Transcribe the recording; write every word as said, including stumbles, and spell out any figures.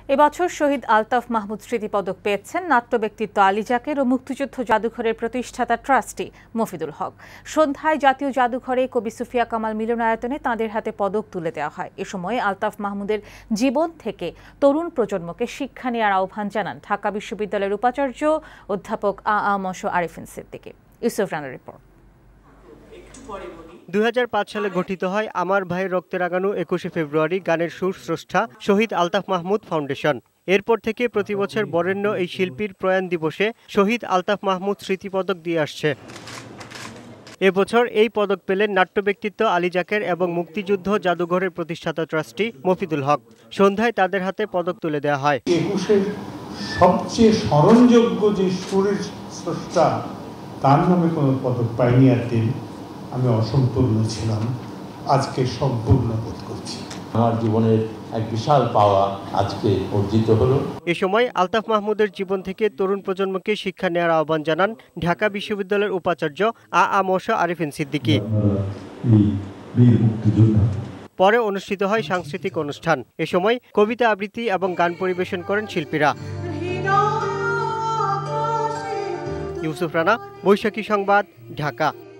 এবছর শহীদ আলতাফ মাহমুদ স্মৃতি পদক পেয়েছেন নাট্য ব্যক্তিত্ব আলী জাকের ও মুক্তিযুদ্ধ জাদুঘরের প্রতিষ্ঠাতা ট্রাস্টি মফিদুল হক। সন্ধ্যায় জাতীয় জাদুঘরে কবি সুফিয়া কামাল মিলনায়তনে তাঁদের হাতে পদক তুলে দেওয়া হয়। এ সময় আলতাফ মাহমুদের জীবন থেকে তরুণ প্রজন্মকে শিক্ষা নেওয়ার আহ্বান জানান ঢাকা বিশ্ববিদ্যালয়ের উপাচার্য অধ্যাপক আ আ ম স আরিফিন সিদ্দিকী। ইউসুফ রানার রিপোর্ট। দুই হাজার পাঁচ সালে গঠিত হয় আমার ভাইয়ের রক্তে রাঙানো একুশে ফেব্রুয়ারি গানের সুর স্রষ্টা শহীদ আলতাফ মাহমুদ ফাউন্ডেশন। এরপর থেকে প্রতি বছর বরেণ্য এই শিল্পীর প্রয়াণ দিবসে শহীদ আলতাফ মাহমুদ স্মৃতি পদক দিয়ে আসছে। এবছর এই পদক পেলেন নাট্য ব্যক্তিত্ব আলী জাকের এবং মুক্তিযুদ্ধ জাদুঘরের প্রতিষ্ঠাতা ট্রাস্টি মফিদুল হক। সন্ধ্যায় তাদের হাতে পদক তুলে দেওয়া হয়। একুশের সবচেয়ে স্মরণযোগ্য যে সুরের স্রষ্টা, তার নামে কোনো পদক পাইনি আর দিন আমি অসম্পূর্ণ ছিলাম, আজকে সম্পূর্ণ বোধ করছি। আমার জীবনের এক বিশাল পাওয়া আজকে অর্জিত হলো। এ সময় আলতাফ মাহমুদের জীবন থেকে তরুণ প্রজন্মকে শিক্ষা নেওয়ার আহ্বান জানান ঢাকা বিশ্ববিদ্যালয়ের উপাচার্য আ আ ম স আরিফিন সিদ্দিকী। পরে অনুষ্ঠিত হয় সাংস্কৃতিক অনুষ্ঠান। এ সময় কবিতা আবৃত্তি এবং গান পরিবেশন করেন শিল্পীরা। ইউসুফ রানা, বৈশাখী সংবাদ, ঢাকা।